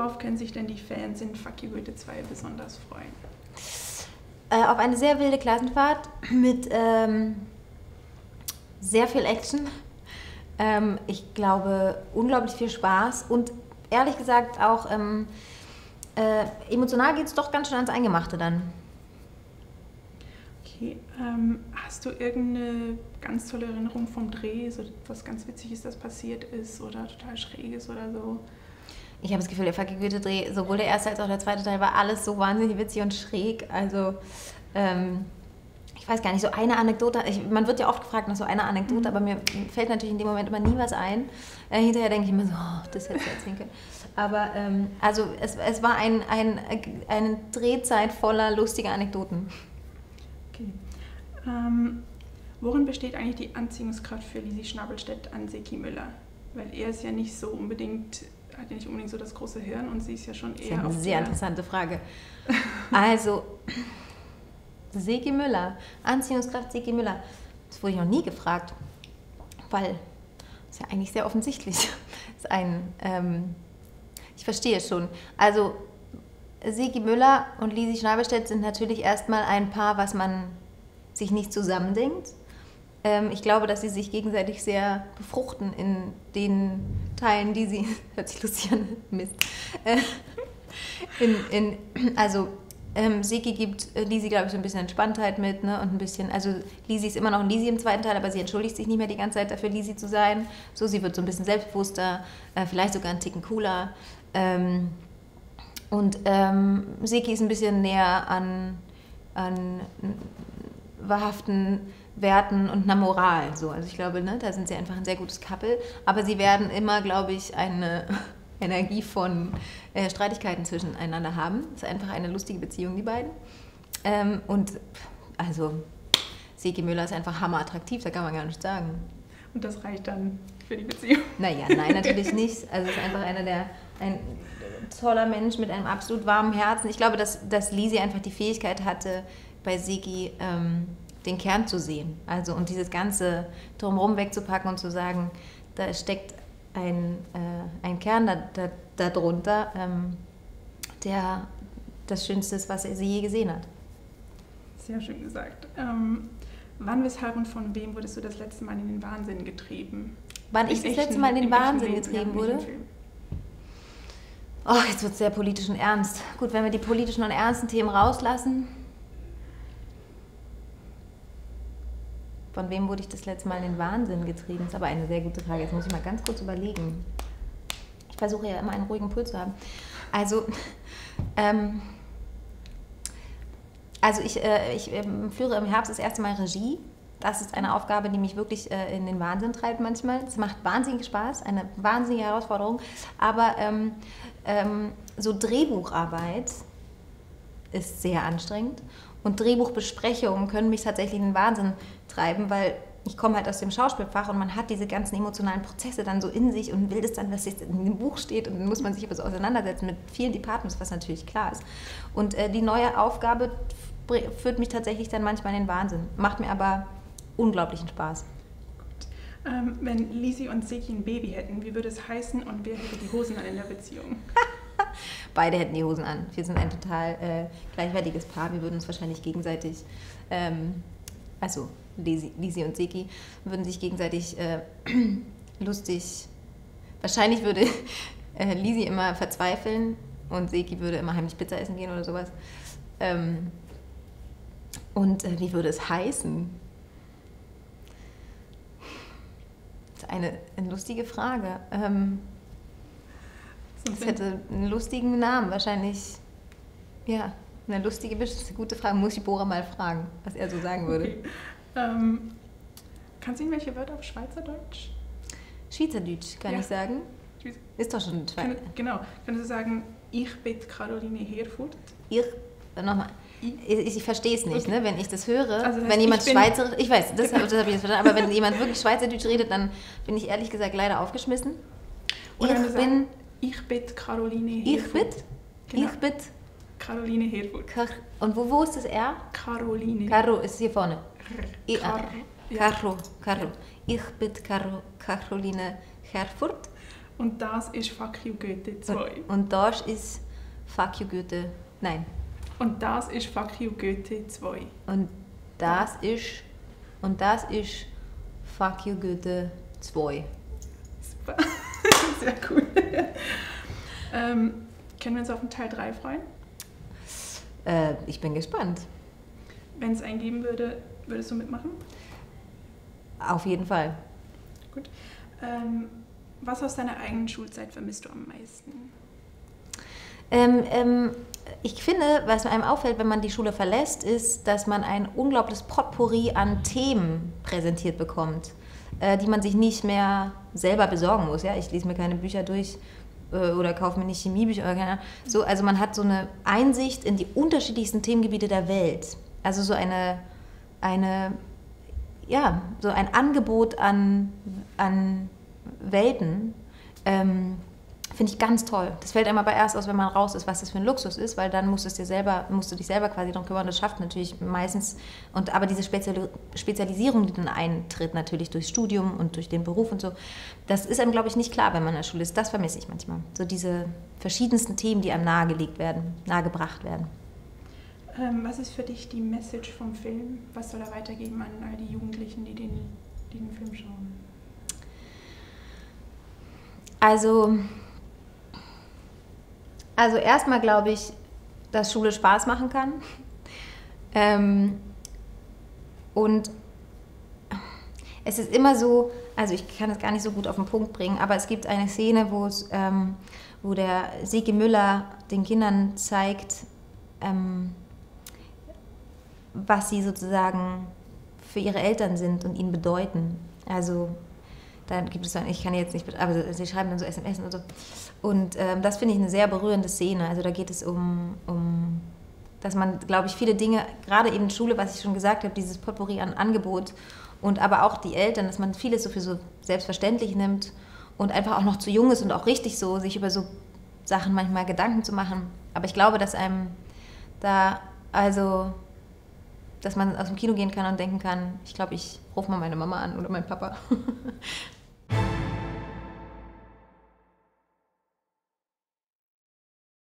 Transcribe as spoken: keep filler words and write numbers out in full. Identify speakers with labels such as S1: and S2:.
S1: Worauf können sich denn die Fans in Fuck You Goethe zwei besonders freuen?
S2: Äh, auf eine sehr wilde Klassenfahrt mit ähm, sehr viel Action. Ähm, ich glaube, unglaublich viel Spaß und ehrlich gesagt auch ähm, äh, emotional geht es doch ganz schön ans Eingemachte dann.
S1: Okay, ähm, hast du irgendeine ganz tolle Erinnerung vom Dreh, so was ganz Witziges, das passiert ist oder total Schräges oder so?
S2: Ich habe das Gefühl, der Fuck You Goethe Dreh, sowohl der erste als auch der zweite Teil, war alles so wahnsinnig witzig und schräg. Also, ähm, ich weiß gar nicht, so eine Anekdote, ich, man wird ja oft gefragt nach so einer Anekdote, mhm. aber mir fällt natürlich in dem Moment immer nie was ein. Äh, hinterher denke ich immer so, oh, das hätte ich erzählen können. Aber, ähm, also, es, es war ein, ein, eine Drehzeit voller lustiger Anekdoten.
S1: Okay. Ähm, worin besteht eigentlich die Anziehungskraft für Lisi Schnabelstedt an Seki Müller? Weil er ist ja nicht so unbedingt, hat ja nicht unbedingt so das große Hirn und sie ist ja schon eher.
S2: Das ist eine sehr interessante Frage. Also, Seki Müller, Anziehungskraft Seki Müller, das wurde ich noch nie gefragt, weil das ist ja eigentlich sehr offensichtlich. Das ist ein, ähm, ich verstehe es schon. Also, Seki Müller und Lisi Schnabelstedt sind natürlich erstmal ein Paar, was man sich nicht zusammendenkt. Ähm, ich glaube, dass sie sich gegenseitig sehr befruchten in den Teilen, die sie, hört sich lustig an, Mist. Äh, in, in, also ähm, Seki gibt äh, Lisi, glaube ich, so ein bisschen Entspanntheit mit, ne? Und ein bisschen, also Lisi ist immer noch ein Lisi im zweiten Teil, aber sie entschuldigt sich nicht mehr die ganze Zeit dafür, Lisi zu sein. So, sie wird so ein bisschen selbstbewusster, äh, vielleicht sogar einen Ticken cooler. Ähm, Und ähm, Seki ist ein bisschen näher an, an wahrhaften Werten und einer Moral. So. Also ich glaube, ne, da sind sie einfach ein sehr gutes Couple. Aber sie werden immer, glaube ich, eine Energie von äh, Streitigkeiten zwischeneinander haben. Es ist einfach eine lustige Beziehung, die beiden. Ähm, und also Seki Müller ist einfach hammerattraktiv, da kann man gar nichts sagen.
S1: Und das reicht dann für die Beziehung?
S2: Naja, nein, natürlich nicht. Also es ist einfach einer der... Ein, toller Mensch mit einem absolut warmen Herzen. Ich glaube, dass, dass Lisi einfach die Fähigkeit hatte, bei Seki ähm, den Kern zu sehen. Also und dieses Ganze drumherum wegzupacken und zu sagen, da steckt ein, äh, ein Kern da, da, da drunter, ähm, der das Schönste ist, was sie je gesehen hat.
S1: Sehr schön gesagt. Ähm, wann, weshalb und von wem wurdest du das letzte Mal in den Wahnsinn getrieben?
S2: Wann ich das letzte Mal in den Wahnsinn getrieben wurde? Oh, jetzt wird es sehr politisch und ernst. Gut, wenn wir die politischen und ernsten Themen rauslassen. Von wem wurde ich das letzte Mal in den Wahnsinn getrieben? Das ist aber eine sehr gute Frage. Jetzt muss ich mal ganz kurz überlegen. Ich versuche ja immer einen ruhigen Puls zu haben. Also, ähm, also ich, äh, ich äh, führe im Herbst das erste Mal Regie. Das ist eine Aufgabe, die mich wirklich äh, in den Wahnsinn treibt manchmal. Es macht wahnsinnig Spaß, eine wahnsinnige Herausforderung. Aber ähm, ähm, so Drehbucharbeit ist sehr anstrengend. Und Drehbuchbesprechungen können mich tatsächlich in den Wahnsinn treiben, weil ich komme halt aus dem Schauspielfach und man hat diese ganzen emotionalen Prozesse dann so in sich und will das dann, dass es in dem Buch steht und dann muss man sich aber so auseinandersetzen mit vielen Departments, was natürlich klar ist. Und äh, die neue Aufgabe führt mich tatsächlich dann manchmal in den Wahnsinn. Macht mir aber unglaublichen Spaß.
S1: Gut. Ähm, wenn Lisi und Seki ein Baby hätten, wie würde es heißen und wer hätte die Hosen an in der Beziehung?
S2: Beide hätten die Hosen an. Wir sind ein total äh, gleichwertiges Paar. Wir würden uns wahrscheinlich gegenseitig, ähm, also Lisi, Lisi und Seki, würden sich gegenseitig äh, lustig, wahrscheinlich würde äh, Lisi immer verzweifeln und Seki würde immer heimlich Pizza essen gehen oder sowas. Ähm, und äh, wie würde es heißen? Das ist eine, eine lustige Frage. Ähm, Es hätte einen lustigen Namen, wahrscheinlich, ja, eine lustige, gute Frage. Muss ich Bora mal fragen, was er so sagen würde.
S1: Okay. Ähm, kannst du irgendwelche Wörter auf Schweizerdeutsch?
S2: Schweizerdeutsch, kann
S1: ja.
S2: ich sagen?
S1: Schweiz
S2: Ist doch schon Schweiz.
S1: Kann, genau. Kannst du sagen, ich bin Caroline Herfurth?
S2: Ich, nochmal, ich, ich verstehe es nicht, okay. ne? Wenn ich das höre, also das heißt, wenn jemand
S1: ich
S2: Schweizerisch, ich weiß, das, das habe ich jetzt verstanden, aber wenn jemand wirklich Schweizerdeutsch redet, dann bin ich ehrlich gesagt leider aufgeschmissen.
S1: Oder
S2: ich bin...
S1: Sagen, ich bin Caroline Herfurth.
S2: Ich bin?
S1: Genau.
S2: Ich bin?
S1: Caroline Herfurth.
S2: Und wo, wo ist das R?
S1: Caroline.
S2: Caro ist hier vorne. Ich,
S1: Car
S2: Caro, Caro. Ja. Ich bin Caro, Caroline Herfurth.
S1: Und das ist Fuck You Goethe zwei.
S2: Und, und das ist Fuck You Goethe. Nein.
S1: Und das ist Fuck You Goethe zwei.
S2: Und das ist. Und das ist Fuck You Goethe zwei.
S1: Super. Sehr cool. ähm, können wir uns auf den Teil drei freuen?
S2: Äh, ich bin gespannt.
S1: Wenn es einen geben würde, würdest du mitmachen?
S2: Auf jeden Fall.
S1: Gut. Ähm, was aus deiner eigenen Schulzeit vermisst du am meisten?
S2: Ähm, ähm, ich finde, was einem auffällt, wenn man die Schule verlässt, ist, dass man ein unglaubliches Potpourri an Themen präsentiert bekommt, äh, die man sich nicht mehr selber besorgen muss. Ja? Ich lese mir keine Bücher durch äh, oder kaufe mir nicht Chemiebücher oder keine Ahnung. So, also man hat so eine Einsicht in die unterschiedlichsten Themengebiete der Welt. Also so eine, eine ja, so ein Angebot an, an Welten, ähm, finde ich ganz toll. Das fällt einem aber erst aus, wenn man raus ist, was das für ein Luxus ist, weil dann musst, es dir selber, musst du dich selber quasi darum kümmern. Das schafft natürlich meistens, und aber diese Spezial Spezialisierung, die dann eintritt, natürlich durchs Studium und durch den Beruf und so, das ist einem, glaube ich, nicht klar, wenn man in der Schule ist. Das vermisse ich manchmal. So diese verschiedensten Themen, die einem nahegelegt werden, nahegebracht werden.
S1: Ähm, was ist für dich die Message vom Film? Was soll er weitergeben an all die Jugendlichen, die den, die den Film schauen?
S2: Also, also erstmal glaube ich, dass Schule Spaß machen kann. Ähm, und es ist immer so, also ich kann es gar nicht so gut auf den Punkt bringen, aber es gibt eine Szene, wo, es, ähm, wo der Sigi Müller den Kindern zeigt, ähm, was sie sozusagen für ihre Eltern sind und ihnen bedeuten. Also dann gibt es dann, ich kann jetzt nicht, aber sie schreiben dann so S M S und so. Und ähm, das finde ich eine sehr berührende Szene. Also da geht es um, um dass man, glaube ich, viele Dinge, gerade eben Schule, was ich schon gesagt habe, dieses Potpourri an Angebot und aber auch die Eltern, dass man vieles so für so selbstverständlich nimmt und einfach auch noch zu jung ist und auch richtig so, sich über so Sachen manchmal Gedanken zu machen. Aber ich glaube, dass einem da, also dass man aus dem Kino gehen kann und denken kann, ich glaube, ich rufe mal meine Mama an oder meinen Papa.